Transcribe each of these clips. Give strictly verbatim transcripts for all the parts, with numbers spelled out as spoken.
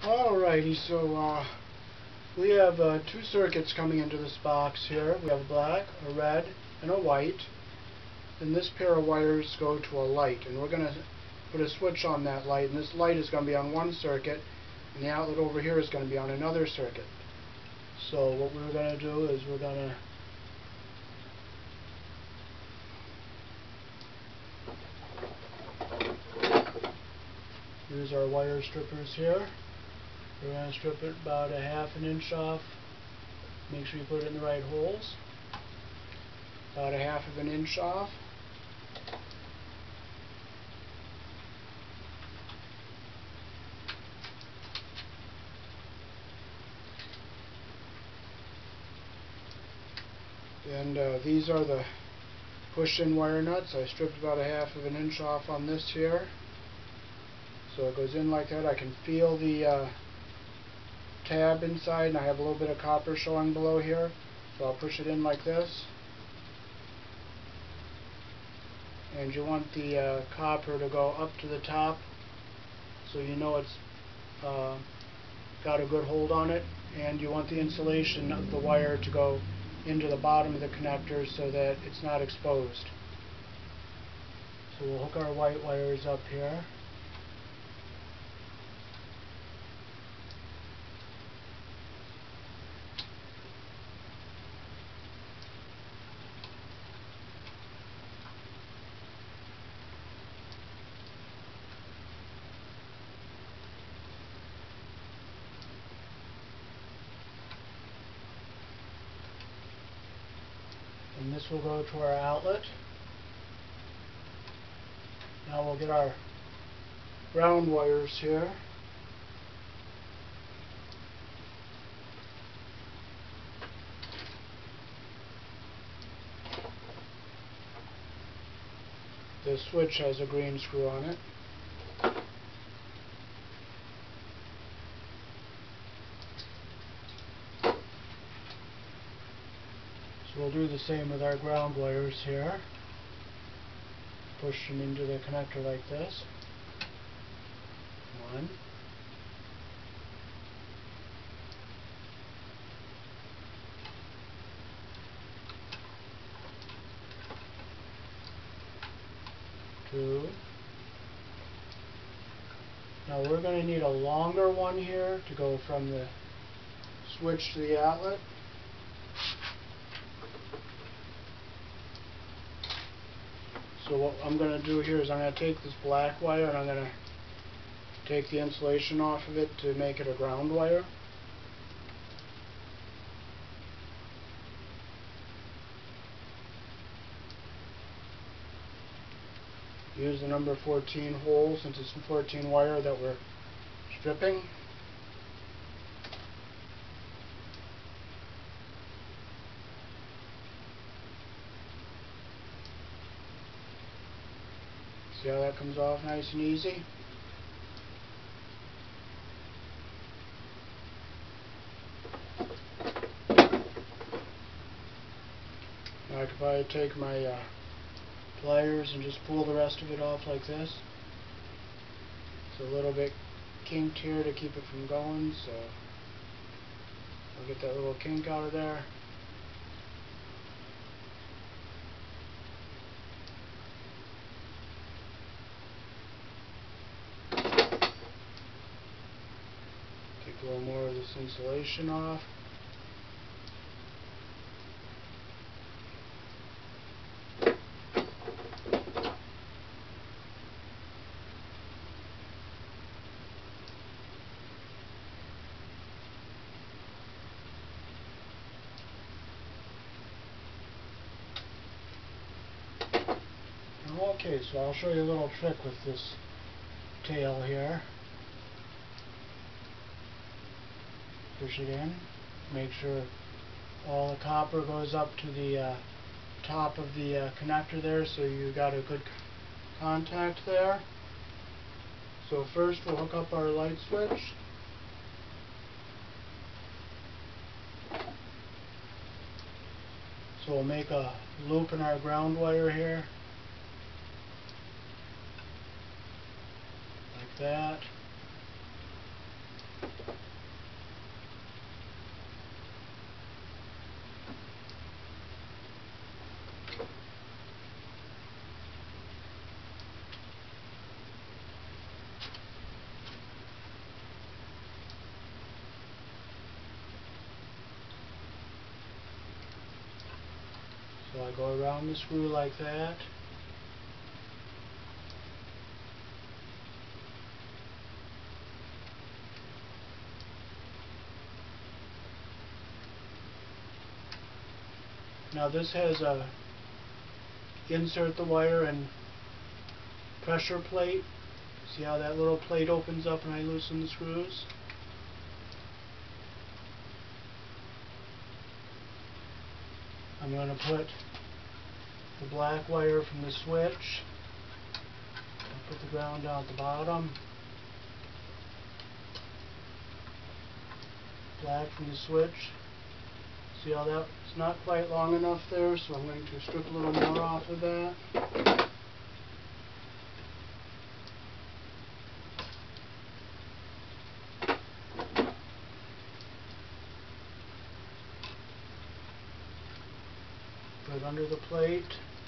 Alrighty, so uh, we have uh, two circuits coming into this box here. We have a black, a red, and a white. And this pair of wires go to a light, and we're going to put a switch on that light, and this light is going to be on one circuit, and the outlet over here is going to be on another circuit. So what we're going to do is we're going to use our wire strippers here. We're going to strip it about a half an inch off. Make sure you put it in the right holes. About a half of an inch off. And uh, these are the push-in wire nuts. I stripped about a half of an inch off on this here. So it goes in like that. I can feel the uh, tab inside, and I have a little bit of copper showing below here. So I'll push it in like this. And you want the uh, copper to go up to the top, so you know it's uh, got a good hold on it. And you want the insulation of the wire to go into the bottom of the connector so that it's not exposed. So we'll hook our white wires up here. And this will go to our outlet. Now we'll get our ground wires here. The switch has a green screw on it. So we'll do the same with our ground wires here. Push them into the connector like this. One. Two. Now we're going to need a longer one here to go from the switch to the outlet. So what I'm going to do here is I'm going to take this black wire and I'm going to take the insulation off of it to make it a ground wire. Use the number fourteen hole since it's a fourteen wire that we're stripping. See how that comes off nice and easy? Now I could probably take my uh, pliers and just pull the rest of it off like this. It's a little bit kinked here to keep it from going, so I'll get that little kink out of there. Take a little more of this insulation off. Okay, so I'll show you a little trick with this tail here. Push it in. Make sure all the copper goes up to the uh, top of the uh, connector there, so you got a good contact there. So first we'll hook up our light switch. So we'll make a loop in our ground wire here. Like that. I go around the screw like that. Now this has a insert the wire and pressure plate. See how that little plate opens up when I loosen the screws? I'm going to put the black wire from the switch. I'll put the ground down at the bottom. Black from the switch. See how that's not quite long enough there, so I'm going to strip a little more off of that. Put it under the plate.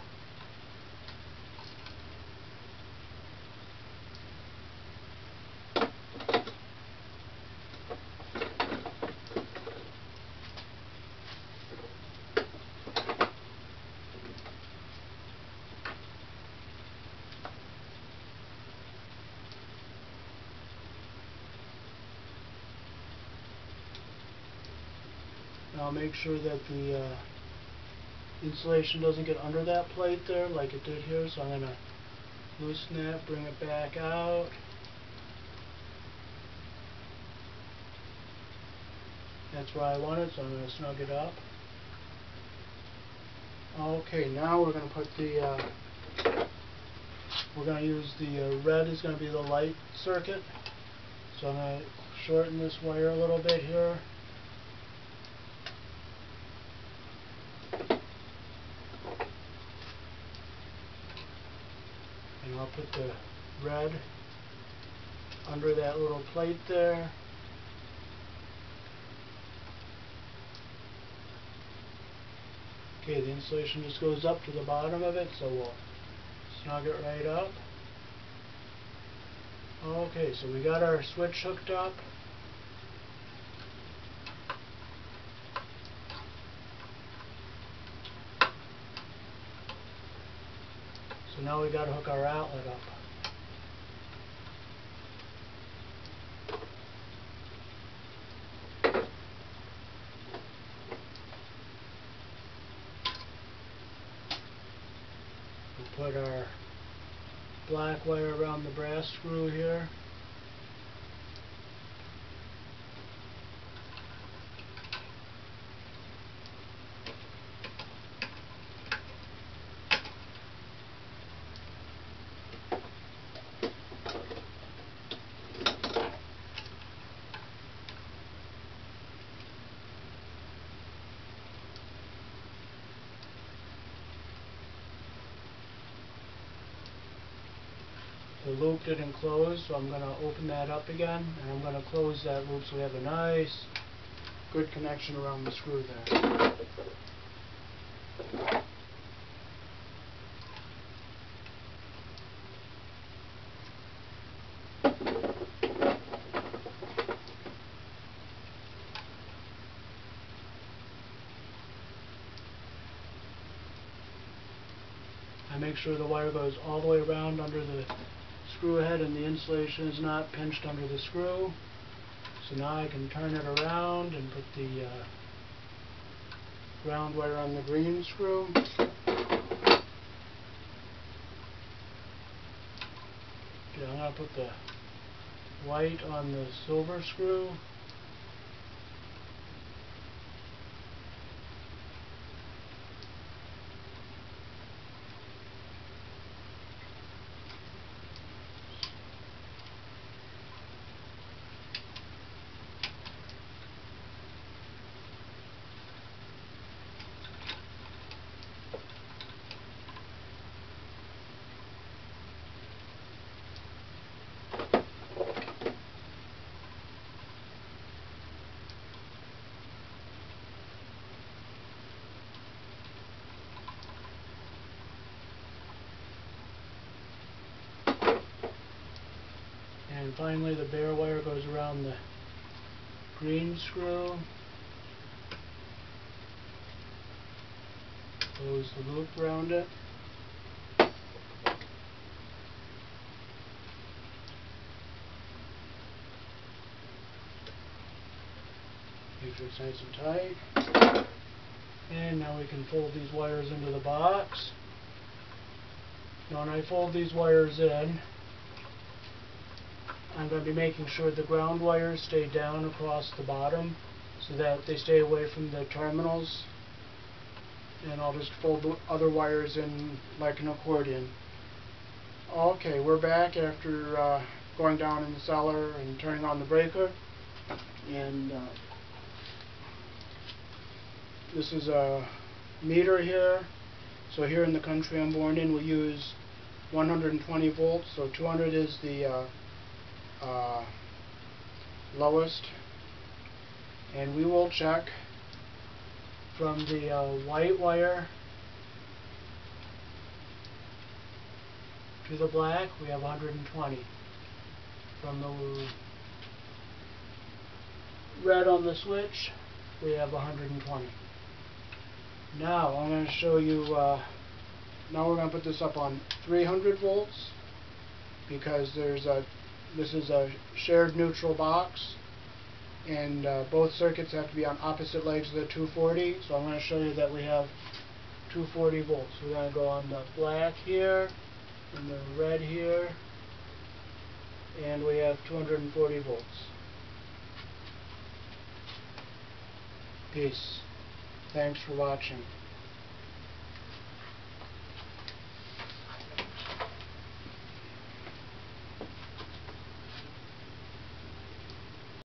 Now make sure that the uh, insulation doesn't get under that plate there like it did here, so I'm going to loosen that, bring it back out. That's where I want it, so I'm going to snug it up. Okay, now we're going to put the, uh, we're going to use the uh, red is going to be the light circuit. So I'm going to shorten this wire a little bit here. And I'll put the red under that little plate there. Okay, the insulation just goes up to the bottom of it, so we'll snug it right up. Okay, so we got our switch hooked up. So now we got to hook our outlet up. We'll put our black wire around the brass screw here. The loop didn't close, so I'm going to open that up again, and I'm going to close that loop so we have a nice, good connection around the screw there. I make sure the wire goes all the way around under the screw head and the insulation is not pinched under the screw. So now I can turn it around and put the uh, ground wire on the green screw. Okay, I'm going to put the white on the silver screw. And finally the bare wire goes around the green screw. Close the loop around it. Make sure it's nice and tight. And now we can fold these wires into the box. Now when I fold these wires in, I'm going to be making sure the ground wires stay down across the bottom so that they stay away from the terminals. And I'll just fold the other wires in like an accordion. Okay, we're back after uh, going down in the cellar and turning on the breaker. And uh, this is a meter here. So here in the country I'm born in, we use one hundred twenty volts. So two hundred is the uh, uh, lowest. And we will check from the uh, white wire to the black. We have one hundred twenty. From the red on the switch, we have one hundred twenty. Now I'm going to show you, uh, now we're going to put this up on three hundred volts because there's a, this is a shared neutral box, and uh, both circuits have to be on opposite legs of the two forty. So I'm going to show you that we have two forty volts. We're going to go on the black here and the red here, and we have two hundred forty volts. Peace. Thanks for watching.